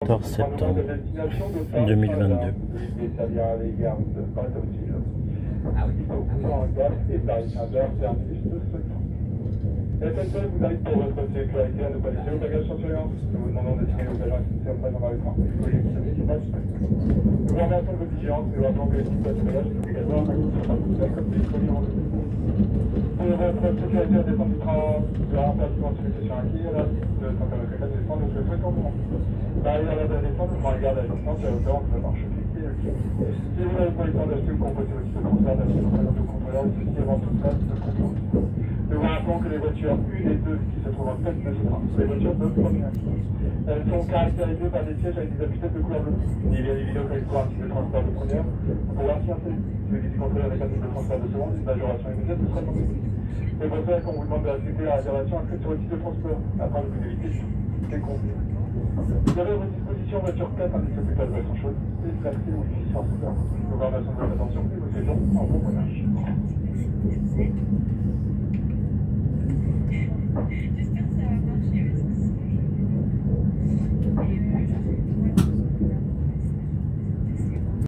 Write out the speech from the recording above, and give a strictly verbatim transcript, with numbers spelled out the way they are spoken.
quatorze septembre deux mille vingt-deux. S N C F vous invite pour votre sécurité à ne pas laisser vos bagages sur surveillance. Nous vous demandons de signer vos bagages S N C F dans le train. Nous vous remercions de votre vigilance et nous rappelons que les sites de bagages sont également accessibles par vous comme des colis en ligne. Pour votre sécurité à descendre du train, nous avons impérativement celui sur un quai à la de Saint-Amand-Cacas de descendre, nous le souhaitons pour vous. L'arrivée à la descente, nous prenons garde à la distance et à hauteur entre la marche fixée et le quai. Si vous n'avez pas eu le temps d'acheter ou composer votre site de transfert, d'acheter le présent de contrôleur, il suffit avant toute place de contrôle. Nous vous rappelons que les voitures une et deux qui se trouvent en tête de ce train sont les voitures de première. Elles sont caractérisées par des sièges avec des appuis-têtes de couleur bleue. Il y a des vidéos avec un type de transport de première pour voir si un celui qui se contrôle avec un type de transport de seconde, une majoration immédiate de frais possible. C'est pour ça qu'on vous demande de respecter la réservation inscrite sur le type de transport afin de vous éviter les conflits. Vous avez à votre disposition voiture quatre ainsi que le de boisson chaude et placé ou difficile en soutien. Nous vous remercions de votre attention et vous souhaitons un bon voyage. J'espère que ça va marcher.